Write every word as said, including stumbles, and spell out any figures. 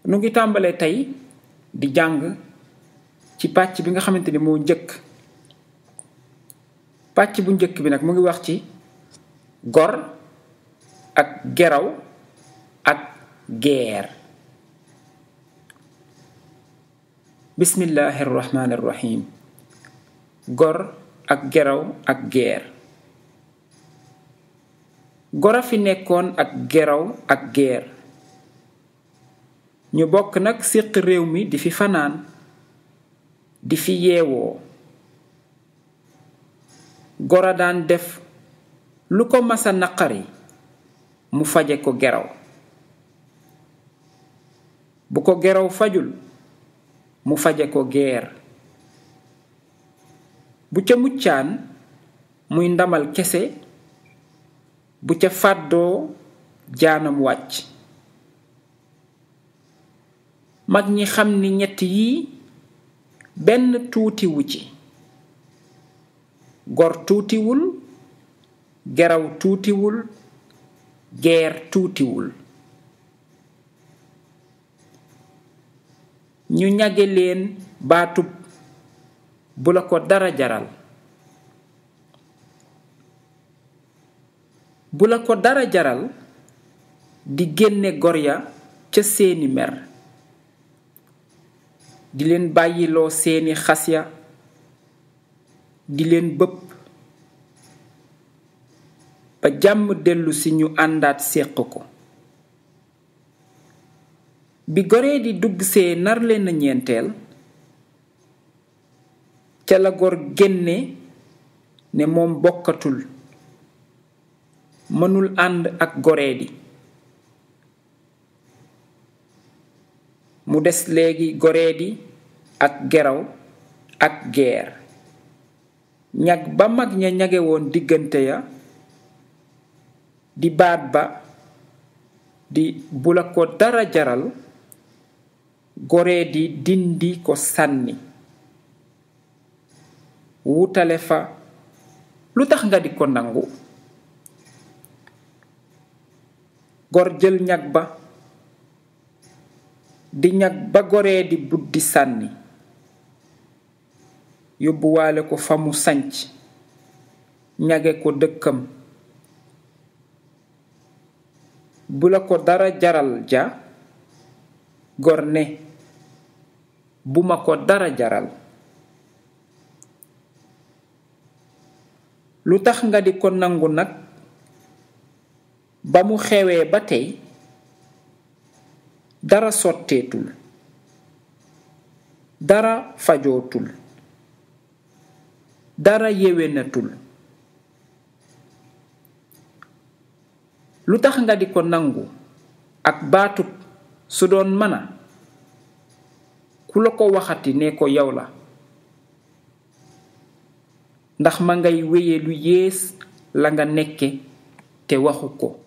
nu ngi tàmbalee tey di jàng ci pàcc bi nga xamante ni moo njëkk pàcc bu njëkk bi nag mu ngi wax ci gor ak geraw ak geer. bismillahi rahmaani rahim. gor ak geraw ak geer. gora fi nekkoon ak geraw ak geer ñu bokk nag séq réew mi di fi fanaan di fi yeewoo. gora daan def lu ko masa naqari mu faje ko geraw, bu ko geraw fajul mu faje ko geer. bu ca muccaan muy ndamal kese, bu ca fàddoo jaanam wàcc. mag ñi xam ni ñett yi benn tuutiwu ci. gor tuutiwul, geraw tuutiwul, geer tuutiwul. ñu ñage leen baatub bu la ko dara jaral. bu la ko dara jaral di génne gor ya ca seeni mer, di leen bàyyiloo seeni xas ya, di leen bëpp ba jàmm dellu si ñu àndaat séq ko. bi goree di dugg see nar leen a ñeenteel, ca la gor génne ne moom bokkatul, mënul ànd ak goree di. mu des léegi goree di ak geraw ak geer. ñag ba mag ña ñage woon diggante ya, di baat ba di bu la ko dara jaral, goree di dindi ko sànni. wutale fa lu tax nga di ko nangu. gor jël ñag ba di ñag ba goree di buddi sànni, yóbbuwaale ko fa mu sanc ñage ko dëkkam. bu la ko dara jaral ja, gor ne bu ma ko dara jaral. lu tax nga di ko nangu nag ba mu xewee ba tey dara sotteetul, dara fajootul, dara yéwénatul. lu tax nga di ko nangu ak baatub su doon mana, ku la ko waxati ne ko yow la, ndax ma ngay wéye lu yées la nga nekke te waxu ko.